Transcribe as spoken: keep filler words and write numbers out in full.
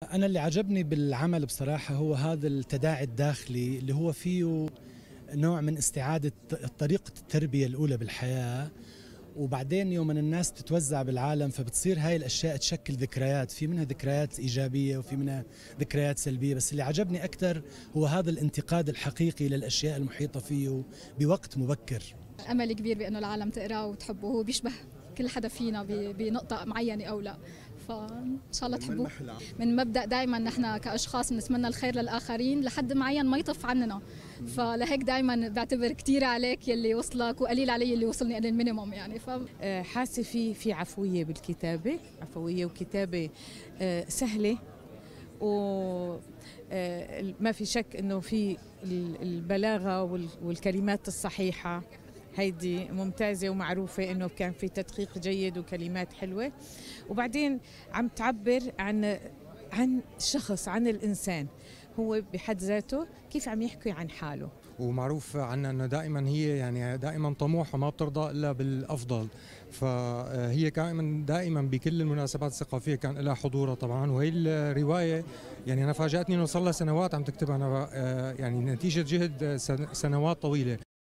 أنا اللي عجبني بالعمل بصراحة هو هذا التداعي الداخلي اللي هو فيه نوع من استعادة طريقة التربية الأولى بالحياة، وبعدين يوم أن الناس تتوزع بالعالم فبتصير هاي الأشياء تشكل ذكريات، في منها ذكريات إيجابية وفي منها ذكريات سلبية. بس اللي عجبني أكثر هو هذا الانتقاد الحقيقي للأشياء المحيطة فيه بوقت مبكر. أمل كبير بأنه العالم تقراه وتحبه، هو بيشبه كل حدا فينا بنقطة معينة أو لا، فإن شاء الله تحبوه. من مبدأ دائما نحن كأشخاص بنتمنى الخير للآخرين لحد معين ما يطف عننا، فلهيك دائما بعتبر كثير عليك يلي وصلك وقليل علي اللي وصلني أنا المينيموم يعني. ف حاسة في في عفوية بالكتابة، عفوية وكتابة سهلة، وما في شك إنه في البلاغة والكلمات الصحيحة هيدي ممتازة ومعروفة إنه كان في تدقيق جيد وكلمات حلوة، وبعدين عم تعبر عن عن شخص، عن الإنسان هو بحد ذاته كيف عم يحكي عن حاله. ومعروف عنها أنه دائما هي يعني دائما طموحة ما بترضى إلا بالأفضل، فهي دائما دائما بكل المناسبات الثقافية كان لها حضورها طبعا. وهي الرواية يعني أنا فاجأتني إنه صار لها سنوات عم تكتبها، أنا يعني نتيجة جهد سنوات طويلة.